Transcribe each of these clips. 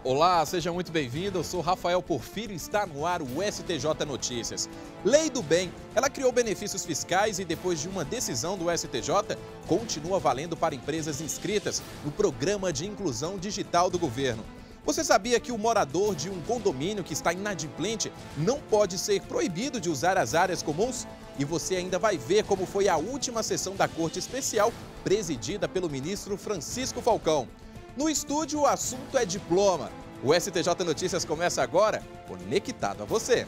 Olá, seja muito bem-vindo. Eu sou Rafael Porfírio e está no ar o STJ Notícias. Lei do Bem. Ela criou benefícios fiscais e depois de uma decisão do STJ, continua valendo para empresas inscritas no Programa de Inclusão Digital do Governo. Você sabia que o morador de um condomínio que está inadimplente não pode ser proibido de usar as áreas comuns? E você ainda vai ver como foi a última sessão da Corte Especial, presidida pelo ministro Francisco Falcão. No estúdio, o assunto é diploma. O STJ Notícias começa agora, conectado a você.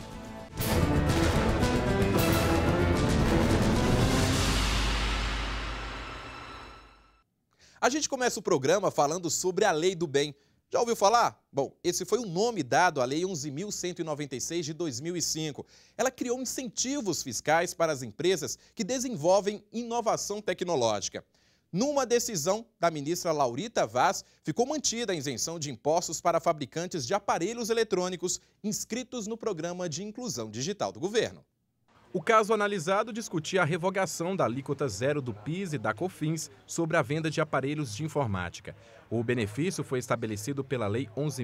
A gente começa o programa falando sobre a Lei do Bem. Já ouviu falar? Bom, esse foi o nome dado à Lei 11.196 de 2005. Ela criou incentivos fiscais para as empresas que desenvolvem inovação tecnológica. Numa decisão da ministra Laurita Vaz, ficou mantida a isenção de impostos para fabricantes de aparelhos eletrônicos inscritos no Programa de Inclusão Digital do Governo. O caso analisado discutia a revogação da alíquota zero do PIS e da COFINS sobre a venda de aparelhos de informática. O benefício foi estabelecido pela Lei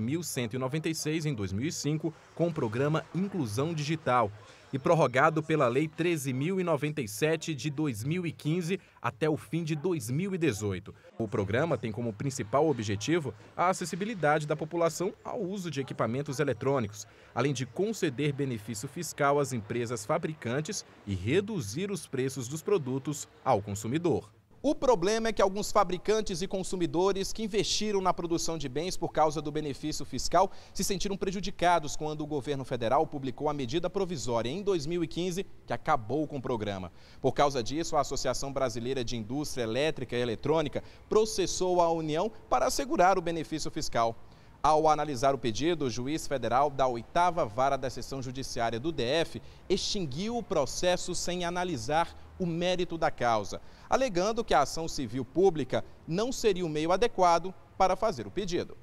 11.196 em 2005 com o Programa Inclusão Digital e prorrogado pela Lei 13.097 de 2015 até o fim de 2018. O programa tem como principal objetivo a acessibilidade da população ao uso de equipamentos eletrônicos, além de conceder benefício fiscal às empresas fabricantes e reduzir os preços dos produtos ao consumidor. O problema é que alguns fabricantes e consumidores que investiram na produção de bens por causa do benefício fiscal se sentiram prejudicados quando o governo federal publicou a medida provisória em 2015 que acabou com o programa. Por causa disso, a Associação Brasileira de Indústria Elétrica e Eletrônica processou a União para assegurar o benefício fiscal. Ao analisar o pedido, o juiz federal da 8ª Vara da Seção Judiciária do DF extinguiu o processo sem analisar o mérito da causa, alegando que a ação civil pública não seria o meio adequado para fazer o pedido.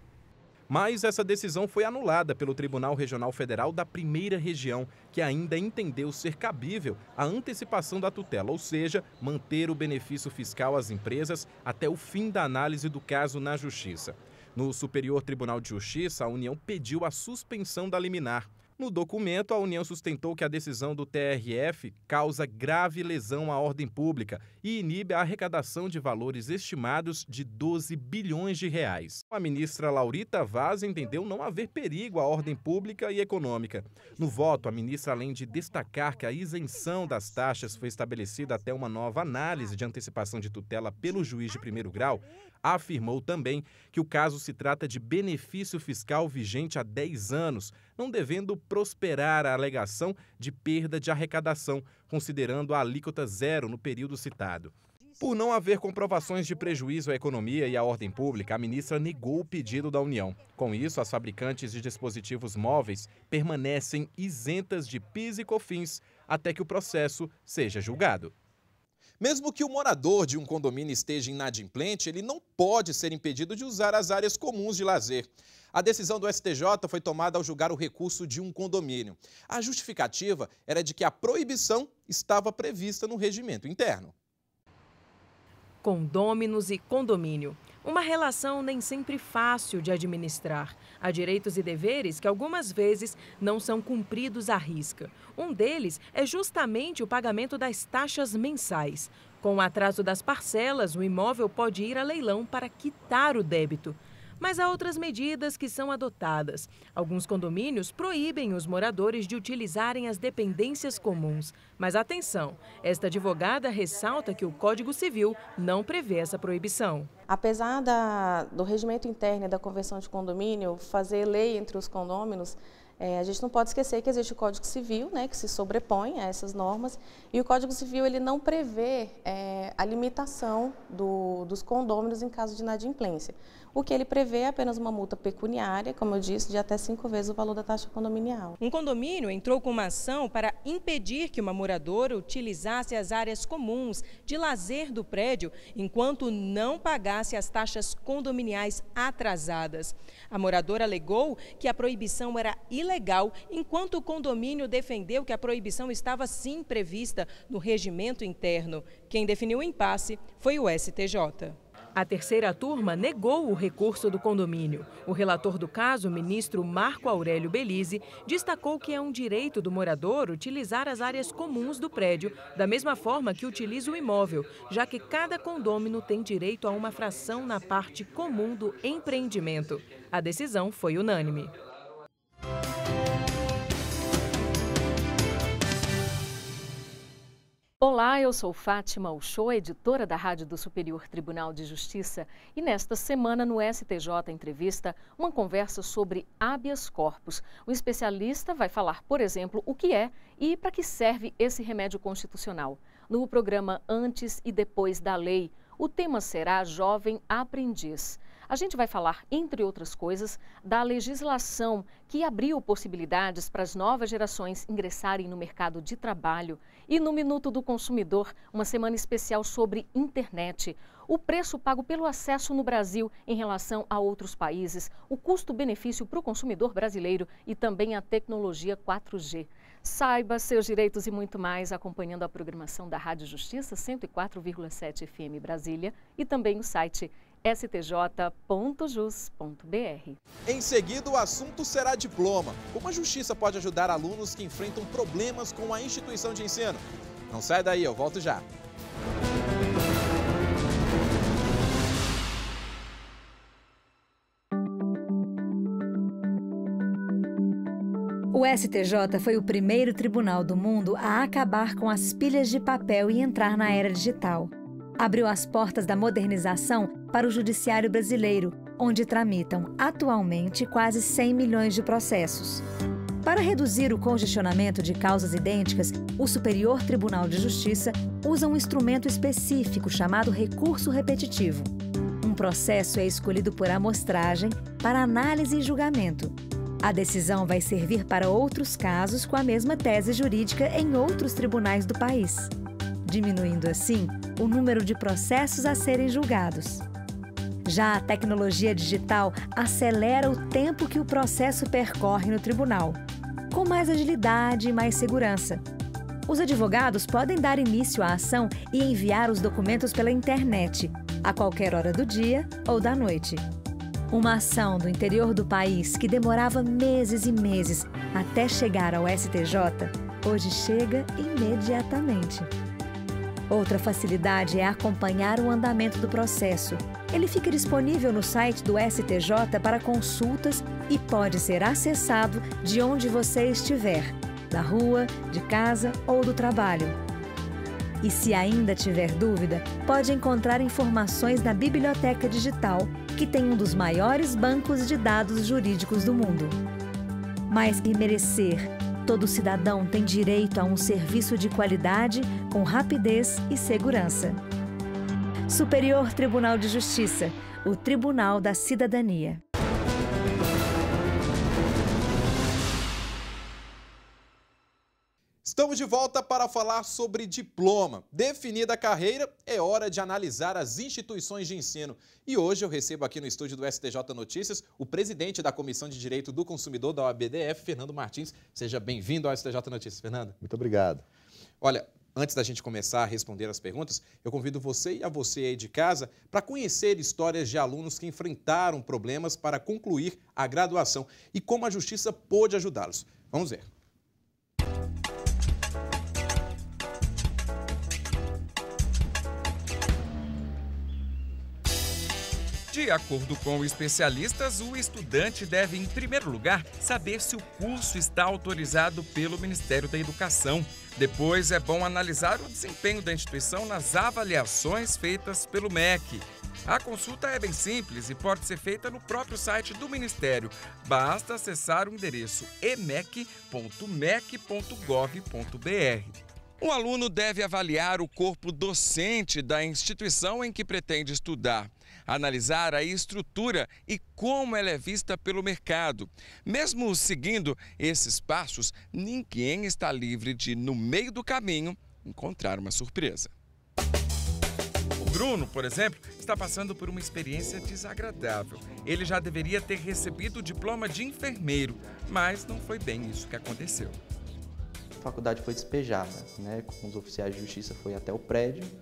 Mas essa decisão foi anulada pelo Tribunal Regional Federal da Primeira Região, que ainda entendeu ser cabível a antecipação da tutela, ou seja, manter o benefício fiscal às empresas até o fim da análise do caso na Justiça. No Superior Tribunal de Justiça, a União pediu a suspensão da liminar. No documento, a União sustentou que a decisão do TRF causa grave lesão à ordem pública e inibe a arrecadação de valores estimados de 12 bilhões de reais. A ministra Laurita Vaz entendeu não haver perigo à ordem pública e econômica. No voto, a ministra, além de destacar que a isenção das taxas foi estabelecida até uma nova análise de antecipação de tutela pelo juiz de primeiro grau, afirmou também que o caso se trata de benefício fiscal vigente há 10 anos, não devendo prosperar a alegação de perda de arrecadação, considerando a alíquota zero no período citado. Por não haver comprovações de prejuízo à economia e à ordem pública, a ministra negou o pedido da União. Com isso, as fabricantes de dispositivos móveis permanecem isentas de PIS e COFINS até que o processo seja julgado. Mesmo que o morador de um condomínio esteja inadimplente, ele não pode ser impedido de usar as áreas comuns de lazer. A decisão do STJ foi tomada ao julgar o recurso de um condomínio. A justificativa era de que a proibição estava prevista no regimento interno. Condôminos e condomínio. Uma relação nem sempre fácil de administrar. Há direitos e deveres que algumas vezes não são cumpridos à risca. Um deles é justamente o pagamento das taxas mensais. Com o atraso das parcelas, o imóvel pode ir a leilão para quitar o débito. Mas há outras medidas que são adotadas. Alguns condomínios proíbem os moradores de utilizarem as dependências comuns. Mas atenção, esta advogada ressalta que o Código Civil não prevê essa proibição. Apesar do regimento interno e da convenção de condomínio fazer lei entre os condôminos, a gente não pode esquecer que existe o Código Civil, né, que se sobrepõe a essas normas, e o Código Civil ele não prevê a limitação dos condôminos em caso de inadimplência. O que ele prevê é apenas uma multa pecuniária, como eu disse, de até 5 vezes o valor da taxa condominial. Um condomínio entrou com uma ação para impedir que uma moradora utilizasse as áreas comuns de lazer do prédio enquanto não pagasse as taxas condominiais atrasadas. A moradora alegou que a proibição era ilegal, enquanto o condomínio defendeu que a proibição estava sim prevista no regimento interno. Quem definiu o impasse foi o STJ. A terceira turma negou o recurso do condomínio. O relator do caso, o ministro Marco Aurélio Belize, destacou que é um direito do morador utilizar as áreas comuns do prédio, da mesma forma que utiliza o imóvel, já que cada condômino tem direito a uma fração na parte comum do empreendimento. A decisão foi unânime. Olá, eu sou Fátima Uchoa, editora da Rádio do Superior Tribunal de Justiça, e nesta semana no STJ Entrevista, uma conversa sobre habeas corpus. O especialista vai falar, por exemplo, o que é e para que serve esse remédio constitucional. No programa Antes e Depois da Lei, o tema será Jovem Aprendiz. A gente vai falar, entre outras coisas, da legislação que abriu possibilidades para as novas gerações ingressarem no mercado de trabalho. E no Minuto do Consumidor, uma semana especial sobre internet. O preço pago pelo acesso no Brasil em relação a outros países, o custo-benefício para o consumidor brasileiro e também a tecnologia 4G. Saiba seus direitos e muito mais acompanhando a programação da Rádio Justiça 104,7 FM Brasília e também o site stj.jus.br. Em seguida, o assunto será diploma. Como a Justiça pode ajudar alunos que enfrentam problemas com a instituição de ensino? Não sai daí, eu volto já. O STJ foi o primeiro tribunal do mundo a acabar com as pilhas de papel e entrar na era digital. Abriu as portas da modernização para o judiciário brasileiro, onde tramitam atualmente quase 100 milhões de processos. Para reduzir o congestionamento de causas idênticas, o Superior Tribunal de Justiça usa um instrumento específico chamado recurso repetitivo. Um processo é escolhido por amostragem para análise e julgamento. A decisão vai servir para outros casos com a mesma tese jurídica em outros tribunais do país, diminuindo assim o número de processos a serem julgados. Já a tecnologia digital acelera o tempo que o processo percorre no tribunal, com mais agilidade e mais segurança. Os advogados podem dar início à ação e enviar os documentos pela internet, a qualquer hora do dia ou da noite. Uma ação do interior do país que demorava meses e meses até chegar ao STJ, hoje chega imediatamente. Outra facilidade é acompanhar o andamento do processo. Ele fica disponível no site do STJ para consultas e pode ser acessado de onde você estiver, da rua, de casa ou do trabalho. E se ainda tiver dúvida, pode encontrar informações na Biblioteca Digital, que tem um dos maiores bancos de dados jurídicos do mundo. Mais que merecer, todo cidadão tem direito a um serviço de qualidade, com rapidez e segurança. Superior Tribunal de Justiça, o Tribunal da Cidadania. Estamos de volta para falar sobre diploma. Definida a carreira, é hora de analisar as instituições de ensino. E hoje eu recebo aqui no estúdio do STJ Notícias o presidente da Comissão de Direito do Consumidor da OAB-DF, Fernando Martins. Seja bem-vindo ao STJ Notícias, Fernando. Muito obrigado. Olha, antes da gente começar a responder as perguntas, eu convido você e a você aí de casa para conhecer histórias de alunos que enfrentaram problemas para concluir a graduação e como a Justiça pôde ajudá-los. Vamos ver. De acordo com especialistas, o estudante deve, em primeiro lugar, saber se o curso está autorizado pelo Ministério da Educação. Depois, é bom analisar o desempenho da instituição nas avaliações feitas pelo MEC. A consulta é bem simples e pode ser feita no próprio site do Ministério. Basta acessar o endereço emec.mec.gov.br. O aluno deve avaliar o corpo docente da instituição em que pretende estudar, analisar a estrutura e como ela é vista pelo mercado. Mesmo seguindo esses passos, ninguém está livre de, no meio do caminho, encontrar uma surpresa. O Bruno, por exemplo, está passando por uma experiência desagradável. Ele já deveria ter recebido o diploma de enfermeiro, mas não foi bem isso que aconteceu. A faculdade foi despejada, né? Com os oficiais de justiça foi até o prédio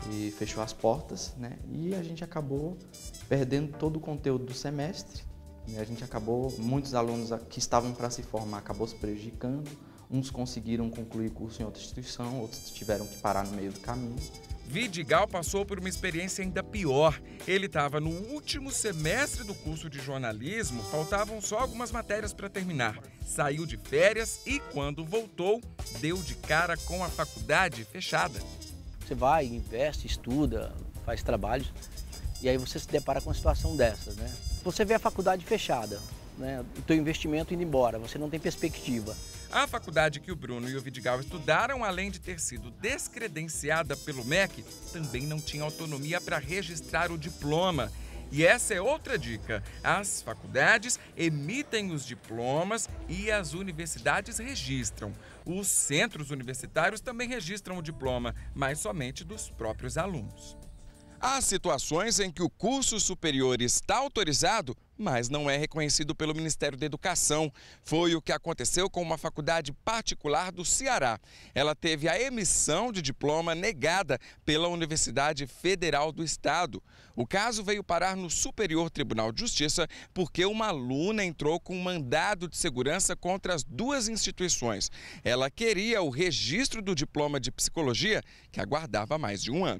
e fechou as portas, né? E a gente acabou perdendo todo o conteúdo do semestre. A gente acabou, muitos alunos que estavam para se formar acabou se prejudicando, uns conseguiram concluir curso em outra instituição, outros tiveram que parar no meio do caminho. Vidigal passou por uma experiência ainda pior. Ele estava no último semestre do curso de jornalismo, faltavam só algumas matérias para terminar. Saiu de férias e, quando voltou, deu de cara com a faculdade fechada. Você vai, investe, estuda, faz trabalhos, e aí você se depara com uma situação dessas, né? Você vê a faculdade fechada, né? O teu investimento indo embora, você não tem perspectiva. A faculdade que o Bruno e o Vidigal estudaram, além de ter sido descredenciada pelo MEC, também não tinha autonomia para registrar o diploma. E essa é outra dica: as faculdades emitem os diplomas e as universidades registram. Os centros universitários também registram o diploma, mas somente dos próprios alunos. Há situações em que o curso superior está autorizado, mas não é reconhecido pelo Ministério da Educação. Foi o que aconteceu com uma faculdade particular do Ceará. Ela teve a emissão de diploma negada pela Universidade Federal do Estado. O caso veio parar no Superior Tribunal de Justiça porque uma aluna entrou com um mandado de segurança contra as duas instituições. Ela queria o registro do diploma de psicologia, que aguardava mais de um ano.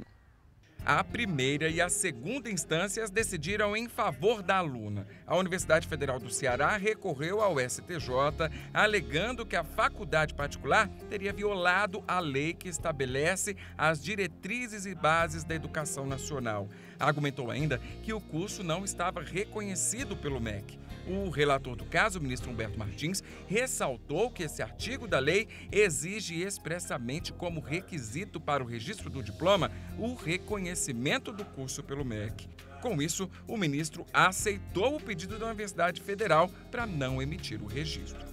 A primeira e a segunda instâncias decidiram em favor da aluna. A Universidade Federal do Ceará recorreu ao STJ, alegando que a faculdade particular teria violado a lei que estabelece as diretrizes e bases da educação nacional. Argumentou ainda que o curso não estava reconhecido pelo MEC. O relator do caso, o ministro Humberto Martins, ressaltou que esse artigo da lei exige expressamente como requisito para o registro do diploma o reconhecimento do curso pelo MEC. Com isso, o ministro aceitou o pedido da Universidade Federal para não emitir o registro.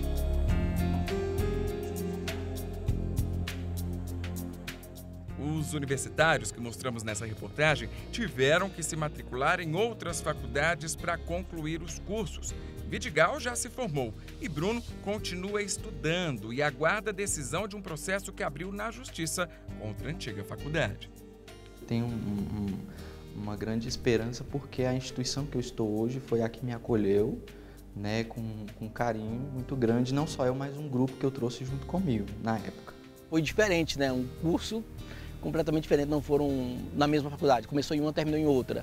Os universitários que mostramos nessa reportagem tiveram que se matricular em outras faculdades para concluir os cursos. Vidigal já se formou e Bruno continua estudando e aguarda a decisão de um processo que abriu na Justiça contra a antiga faculdade. Tenho uma grande esperança porque a instituição que eu estou hoje foi a que me acolheu, né, com um carinho muito grande, não só eu, mas um grupo que eu trouxe junto comigo na época. Foi diferente, né? Um curso completamente diferente, não foram na mesma faculdade. Começou em uma, terminou em outra.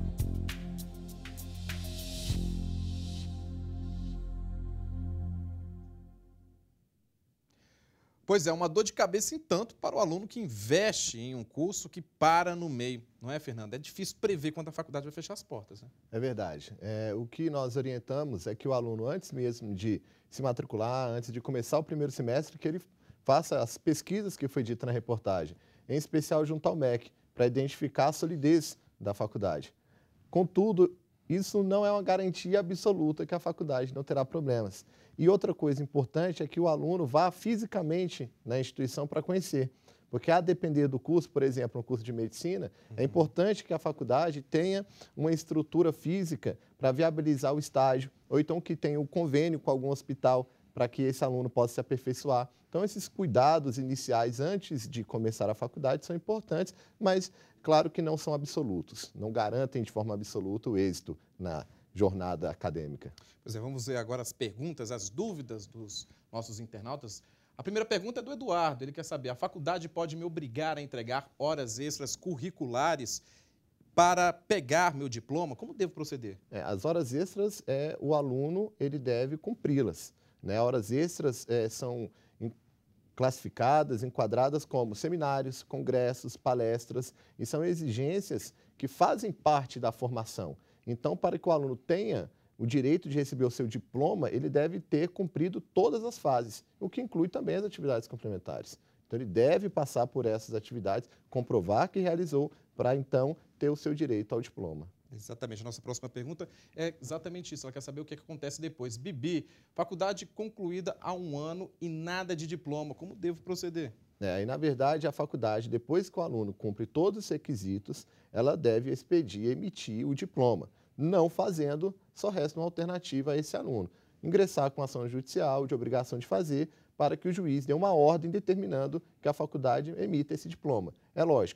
Pois é, uma dor de cabeça em tanto para o aluno que investe em um curso que para no meio. Não é, Fernando? É difícil prever quando a faculdade vai fechar as portas, né? É verdade. O que nós orientamos é que o aluno, antes mesmo de se matricular, antes de começar o primeiro semestre, que ele faça as pesquisas que foi dita na reportagem, em especial junto ao MEC, para identificar a solidez da faculdade. Contudo, isso não é uma garantia absoluta que a faculdade não terá problemas. E outra coisa importante é que o aluno vá fisicamente na instituição para conhecer. Porque, a depender do curso, por exemplo, no curso de medicina, é importante que a faculdade tenha uma estrutura física para viabilizar o estágio, ou então que tenha um convênio com algum hospital para que esse aluno possa se aperfeiçoar. Então, esses cuidados iniciais antes de começar a faculdade são importantes, mas, claro que não são absolutos, não garantem de forma absoluta o êxito na jornada acadêmica. Pois é, vamos ver agora as perguntas, as dúvidas dos nossos internautas. A primeira pergunta é do Eduardo, ele quer saber: a faculdade pode me obrigar a entregar horas extras curriculares para pegar meu diploma? Como devo proceder? As horas extras, o aluno ele deve cumpri-las, né? Horas extras são classificadas, enquadradas como seminários, congressos, palestras, e são exigências que fazem parte da formação. Então, para que o aluno tenha o direito de receber o seu diploma, ele deve ter cumprido todas as fases, o que inclui também as atividades complementares. Então, ele deve passar por essas atividades, comprovar que realizou, para então ter o seu direito ao diploma. Exatamente. A nossa próxima pergunta é exatamente isso. Ela quer saber o que acontece depois. Bibi, faculdade concluída há 1 ano e nada de diploma. Como devo proceder? E, na verdade, a faculdade, depois que o aluno cumpre todos os requisitos, ela deve expedir, emitir o diploma. Não fazendo, só resta uma alternativa a esse aluno: ingressar com ação judicial de obrigação de fazer, para que o juiz dê uma ordem determinando que a faculdade emita esse diploma. É lógico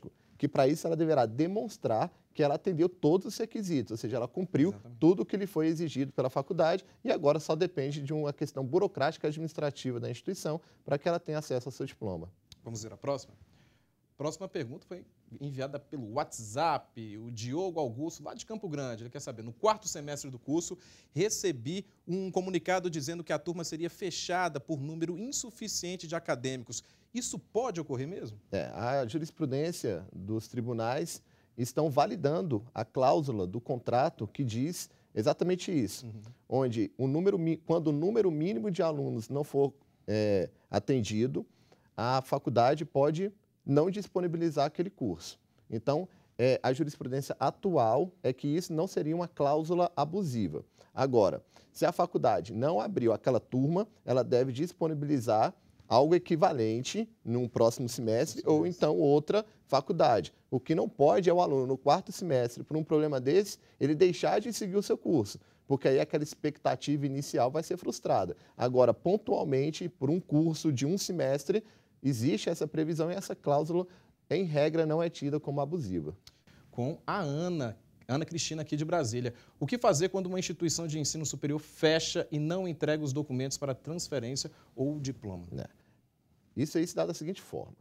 que para isso ela deverá demonstrar que ela atendeu todos os requisitos, ou seja, ela cumpriu tudo o que lhe foi exigido pela faculdade e agora só depende de uma questão burocrática administrativa da instituição para que ela tenha acesso ao seu diploma. Vamos ver a próxima? Próxima pergunta foi enviada pelo WhatsApp, o Diogo Augusto, lá de Campo Grande. Ele quer saber, no 4º semestre do curso, recebi um comunicado dizendo que a turma seria fechada por número insuficiente de acadêmicos. Isso pode ocorrer mesmo? A jurisprudência dos tribunais estão validando a cláusula do contrato que diz exatamente isso, onde quando o número mínimo de alunos não for atendido, a faculdade pode não disponibilizar aquele curso. Então, a jurisprudência atual é que isso não seria uma cláusula abusiva. Agora, se a faculdade não abriu aquela turma, ela deve disponibilizar algo equivalente num próximo semestre ou então outra faculdade. O que não pode é o aluno, no 4º semestre, por um problema desse, ele deixar de seguir o seu curso, porque aí aquela expectativa inicial vai ser frustrada. Agora, pontualmente, por um curso de um semestre, existe essa previsão e essa cláusula, em regra, não é tida como abusiva. Com a Ana Cristina, aqui de Brasília. O que fazer quando uma instituição de ensino superior fecha e não entrega os documentos para transferência ou diploma? Isso aí se dá da seguinte forma.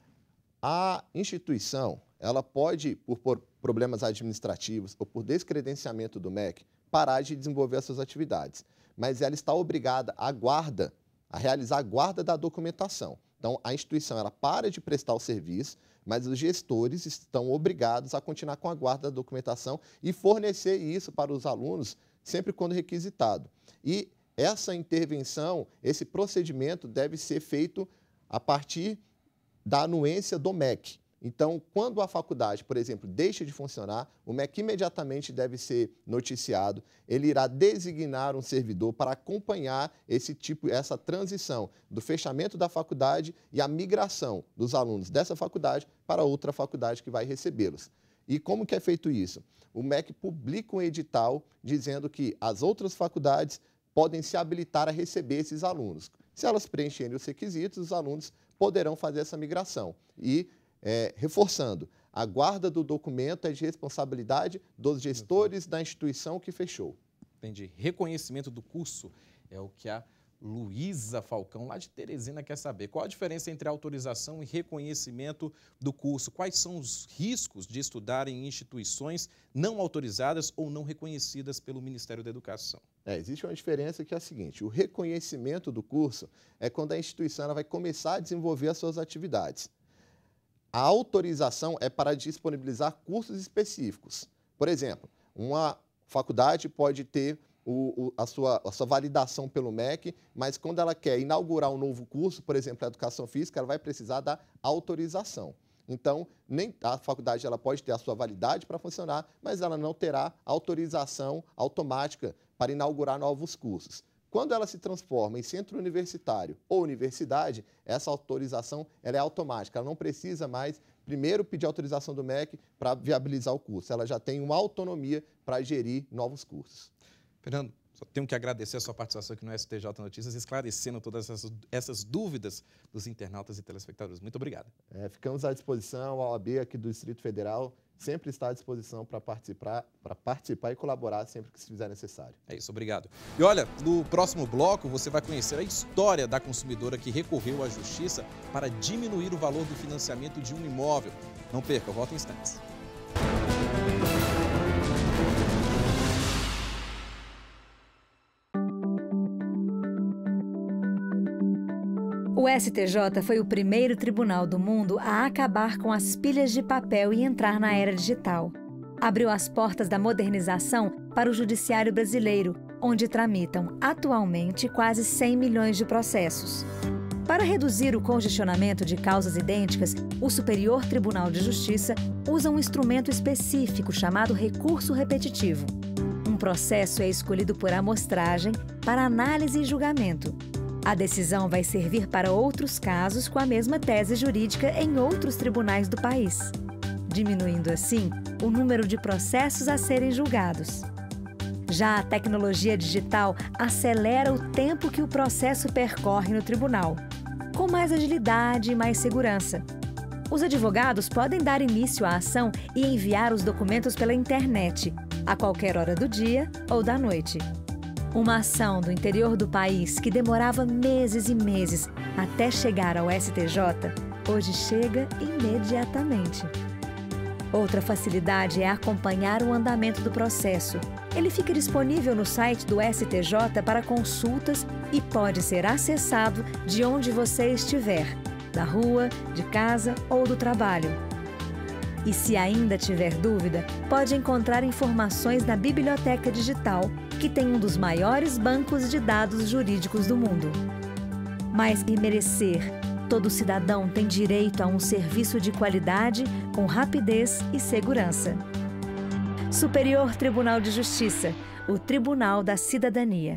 A instituição, ela pode, por problemas administrativos ou por descredenciamento do MEC, parar de desenvolver as suas atividades. Mas ela está obrigada a realizar a guarda da documentação. Então, a instituição ela para de prestar o serviço, mas os gestores estão obrigados a continuar com a guarda da documentação e fornecer isso para os alunos sempre quando requisitado. E essa intervenção, esse procedimento deve ser feito a partir da anuência do MEC. Então, quando a faculdade, por exemplo, deixa de funcionar, o MEC imediatamente deve ser noticiado, ele irá designar um servidor para acompanhar essa transição do fechamento da faculdade e a migração dos alunos dessa faculdade para outra faculdade que vai recebê-los. E como que é feito isso? O MEC publica um edital dizendo que as outras faculdades podem se habilitar a receber esses alunos. Se elas preencherem os requisitos, os alunos poderão fazer essa migração. E reforçando, a guarda do documento é de responsabilidade dos gestores da instituição que fechou. Entendi. Reconhecimento do curso é o que a Luísa Falcão, lá de Teresina, quer saber. Qual a diferença entre autorização e reconhecimento do curso? Quais são os riscos de estudar em instituições não autorizadas ou não reconhecidas pelo Ministério da Educação? Existe uma diferença que é a seguinte, o reconhecimento do curso é quando a instituição ela vai começar a desenvolver as suas atividades. A autorização é para disponibilizar cursos específicos. Por exemplo, uma faculdade pode ter a sua validação pelo MEC, mas quando ela quer inaugurar um novo curso, por exemplo, a Educação Física, ela vai precisar da autorização. Então, nem a faculdade ela pode ter a sua validade para funcionar, mas ela não terá autorização automática para inaugurar novos cursos. Quando ela se transforma em centro universitário ou universidade, essa autorização ela é automática, ela não precisa mais primeiro pedir autorização do MEC para viabilizar o curso, ela já tem uma autonomia para gerir novos cursos. Fernando, só tenho que agradecer a sua participação aqui no STJ Notícias, esclarecendo todas essas dúvidas dos internautas e telespectadores. Muito obrigado. Ficamos à disposição, a OAB aqui do Distrito Federal sempre está à disposição para participar e colaborar sempre que se fizer necessário. É isso, obrigado. E olha, no próximo bloco você vai conhecer a história da consumidora que recorreu à Justiça para diminuir o valor do financiamento de um imóvel. Não perca, eu volto em instantes. O STJ foi o primeiro tribunal do mundo a acabar com as pilhas de papel e entrar na era digital. Abriu as portas da modernização para o judiciário brasileiro, onde tramitam atualmente quase 100 milhões de processos. Para reduzir o congestionamento de causas idênticas, o Superior Tribunal de Justiça usa um instrumento específico chamado recurso repetitivo. Um processo é escolhido por amostragem para análise e julgamento. A decisão vai servir para outros casos com a mesma tese jurídica em outros tribunais do país, diminuindo assim o número de processos a serem julgados. Já a tecnologia digital acelera o tempo que o processo percorre no tribunal, com mais agilidade e mais segurança. Os advogados podem dar início à ação e enviar os documentos pela internet, a qualquer hora do dia ou da noite. Uma ação do interior do país que demorava meses e meses até chegar ao STJ, hoje chega imediatamente. Outra facilidade é acompanhar o andamento do processo. Ele fica disponível no site do STJ para consultas e pode ser acessado de onde você estiver, da rua, de casa ou do trabalho. E se ainda tiver dúvida, pode encontrar informações na Biblioteca Digital, que tem um dos maiores bancos de dados jurídicos do mundo. Mais que merecer, todo cidadão tem direito a um serviço de qualidade, com rapidez e segurança. Superior Tribunal de Justiça, o Tribunal da Cidadania.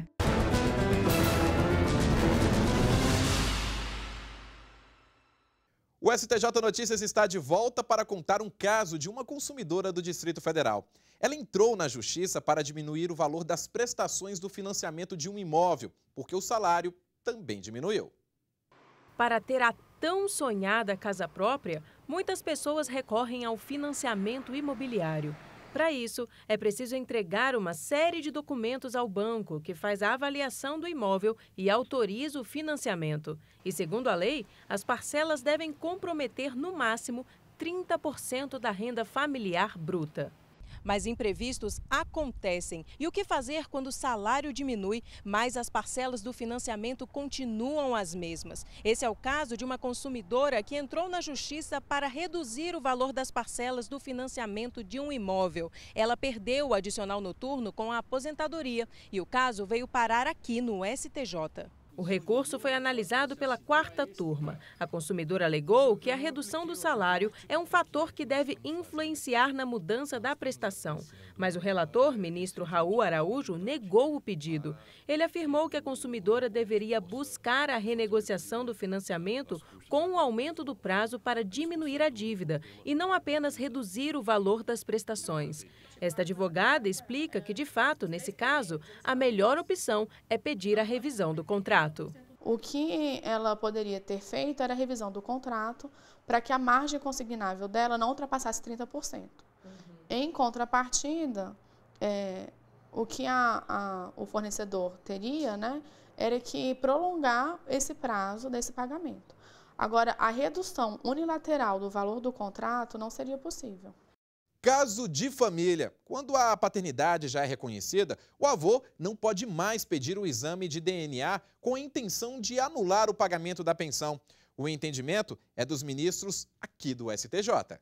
O STJ Notícias está de volta para contar um caso de uma consumidora do Distrito Federal. Ela entrou na Justiça para diminuir o valor das prestações do financiamento de um imóvel, porque o salário também diminuiu. Para ter a tão sonhada casa própria, muitas pessoas recorrem ao financiamento imobiliário. Para isso, é preciso entregar uma série de documentos ao banco, que faz a avaliação do imóvel e autoriza o financiamento. E, segundo a lei, as parcelas devem comprometer, no máximo, 30% da renda familiar bruta. Mas imprevistos acontecem. E o que fazer quando o salário diminui, mas as parcelas do financiamento continuam as mesmas? Esse é o caso de uma consumidora que entrou na Justiça para reduzir o valor das parcelas do financiamento de um imóvel. Ela perdeu o adicional noturno com a aposentadoria e o caso veio parar aqui no STJ. O recurso foi analisado pela 4ª turma. A consumidora alegou que a redução do salário é um fator que deve influenciar na mudança da prestação. Mas o relator, ministro Raul Araújo, negou o pedido. Ele afirmou que a consumidora deveria buscar a renegociação do financiamento com o aumento do prazo para diminuir a dívida e não apenas reduzir o valor das prestações. Esta advogada explica que, de fato, nesse caso, a melhor opção é pedir a revisão do contrato. O que ela poderia ter feito era a revisão do contrato para que a margem consignável dela não ultrapassasse 30%. Em contrapartida, o que o fornecedor teria, né, era que prolongar esse prazo desse pagamento. Agora, a redução unilateral do valor do contrato não seria possível. Caso de família. Quando a paternidade já é reconhecida, o avô não pode mais pedir o exame de DNA com a intenção de anular o pagamento da pensão. O entendimento é dos ministros aqui do STJ.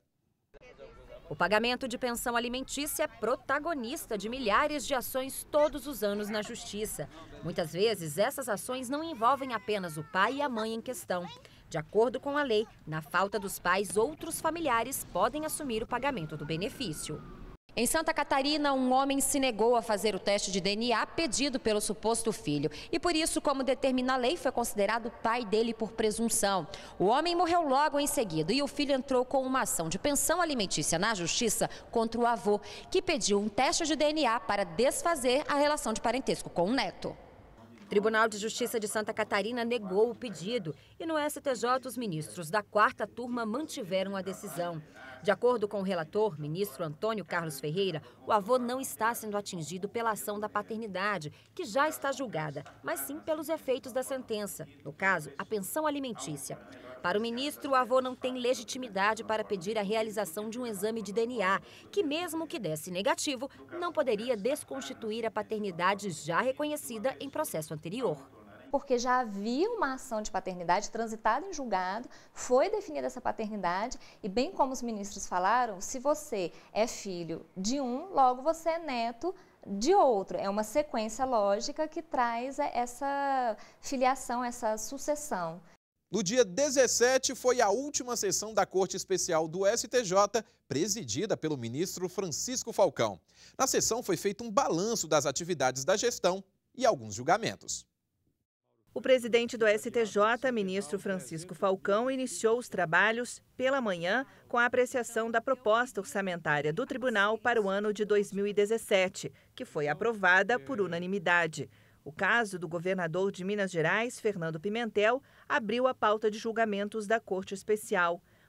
O pagamento de pensão alimentícia é protagonista de milhares de ações todos os anos na Justiça. Muitas vezes, essas ações não envolvem apenas o pai e a mãe em questão. De acordo com a lei, na falta dos pais, outros familiares podem assumir o pagamento do benefício. Em Santa Catarina, um homem se negou a fazer o teste de DNA pedido pelo suposto filho. E por isso, como determina a lei, foi considerado pai dele por presunção. O homem morreu logo em seguida e o filho entrou com uma ação de pensão alimentícia na Justiça contra o avô, que pediu um teste de DNA para desfazer a relação de parentesco com o neto. O Tribunal de Justiça de Santa Catarina negou o pedido e no STJ os ministros da 4ª turma mantiveram a decisão. De acordo com o relator, ministro Antônio Carlos Ferreira, o avô não está sendo atingido pela ação da paternidade, que já está julgada, mas sim pelos efeitos da sentença, no caso, a pensão alimentícia. Para o ministro, o avô não tem legitimidade para pedir a realização de um exame de DNA, que mesmo que desse negativo, não poderia desconstituir a paternidade já reconhecida em processo anterior. Porque já havia uma ação de paternidade transitada em julgado, foi definida essa paternidade e, bem como os ministros falaram, se você é filho de um, logo você é neto de outro. É uma sequência lógica que traz essa filiação, essa sucessão. No dia 17 foi a última sessão da Corte Especial do STJ, presidida pelo ministro Francisco Falcão. Na sessão foi feito um balanço das atividades da gestão e alguns julgamentos. O presidente do STJ, ministro Francisco Falcão, iniciou os trabalhos pela manhã com a apreciação da proposta orçamentária do tribunal para o ano de 2017, que foi aprovada por unanimidade. O caso do governador de Minas Gerais, Fernando Pimentel, abriu a pauta de julgamentos da Corte Especial.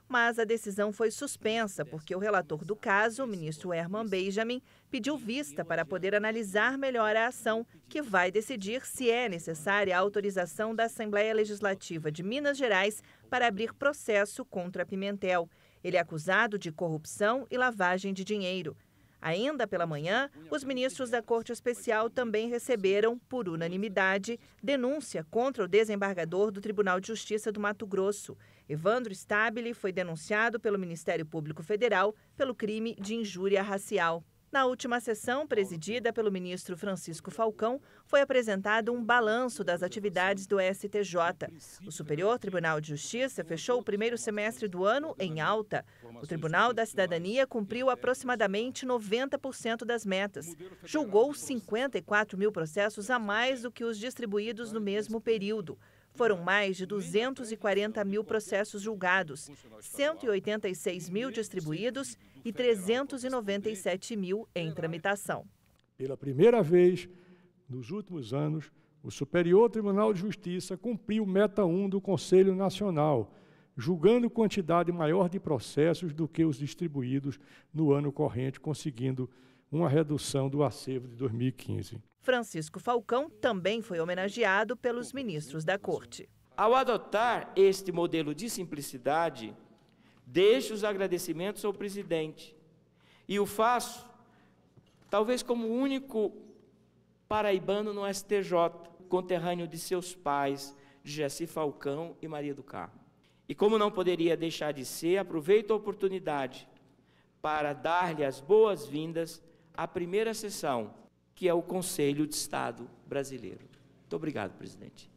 mas a decisão foi suspensa porque o relator do caso, o ministro Herman Benjamin, pediu vista para poder analisar melhor a ação, que vai decidir se é necessária a autorização da Assembleia Legislativa de Minas Gerais para abrir processo contra Pimentel. Ele é acusado de corrupção e lavagem de dinheiro. Ainda pela manhã, os ministros da Corte Especial também receberam, por unanimidade, denúncia contra o desembargador do Tribunal de Justiça do Mato Grosso. Evandro Stabile foi denunciado pelo Ministério Público Federal pelo crime de injúria racial. Na última sessão, presidida pelo ministro Francisco Falcão, foi apresentado um balanço das atividades do STJ. O Superior Tribunal de Justiça fechou o primeiro semestre do ano em alta. O Tribunal da Cidadania cumpriu aproximadamente 90% das metas. Julgou 54 mil processos a mais do que os distribuídos no mesmo período. Foram mais de 240 mil processos julgados, 186 mil distribuídos e 397 mil em tramitação. Pela primeira vez nos últimos anos, o Superior Tribunal de Justiça cumpriu meta 1 do Conselho Nacional, julgando quantidade maior de processos do que os distribuídos no ano corrente, conseguindo uma redução do acervo de 2015. Francisco Falcão também foi homenageado pelos ministros da Corte. Ao adotar este modelo de simplicidade, deixo os agradecimentos ao presidente e o faço, talvez como único paraibano no STJ, conterrâneo de seus pais, de Jaci Falcão e Maria do Carmo. E como não poderia deixar de ser, aproveito a oportunidade para dar-lhe as boas-vindas à primeira sessão, que é o Conselho de Estado brasileiro. Muito obrigado, presidente.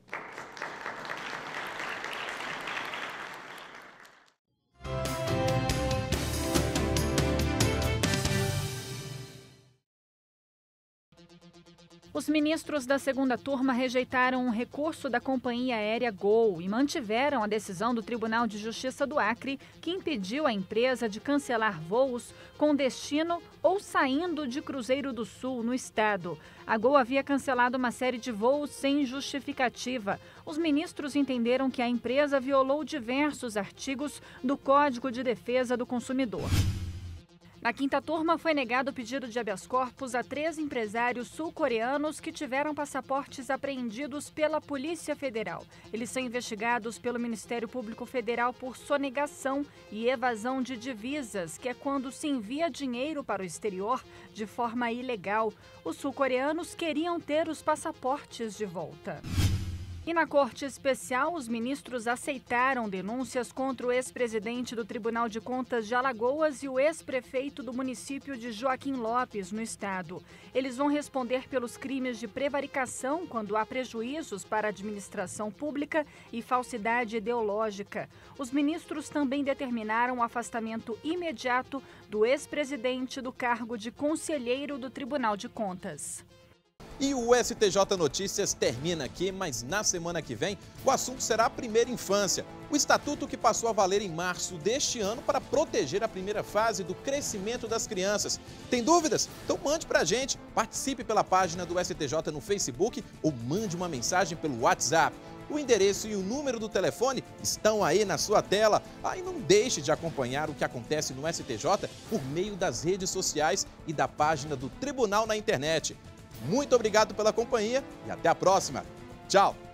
Os ministros da segunda turma rejeitaram um recurso da companhia aérea Gol e mantiveram a decisão do Tribunal de Justiça do Acre, que impediu a empresa de cancelar voos com destino ou saindo de Cruzeiro do Sul, no estado. A Gol havia cancelado uma série de voos sem justificativa. Os ministros entenderam que a empresa violou diversos artigos do Código de Defesa do Consumidor. Na quinta turma, foi negado o pedido de habeas corpus a 3 empresários sul-coreanos que tiveram passaportes apreendidos pela Polícia Federal. Eles são investigados pelo Ministério Público Federal por sonegação e evasão de divisas, que é quando se envia dinheiro para o exterior de forma ilegal. Os sul-coreanos queriam ter os passaportes de volta. E na Corte Especial, os ministros aceitaram denúncias contra o ex-presidente do Tribunal de Contas de Alagoas e o ex-prefeito do município de Joaquim Lopes, no estado. Eles vão responder pelos crimes de prevaricação quando há prejuízos para a administração pública e falsidade ideológica. Os ministros também determinaram o afastamento imediato do ex-presidente do cargo de conselheiro do Tribunal de Contas. E o STJ Notícias termina aqui, mas na semana que vem o assunto será a primeira infância. O estatuto que passou a valer em março deste ano para proteger a primeira fase do crescimento das crianças. Tem dúvidas? Então mande pra gente. Participe pela página do STJ no Facebook ou mande uma mensagem pelo WhatsApp. O endereço e o número do telefone estão aí na sua tela. E não deixe de acompanhar o que acontece no STJ por meio das redes sociais e da página do Tribunal na internet. Muito obrigado pela companhia e até a próxima. Tchau!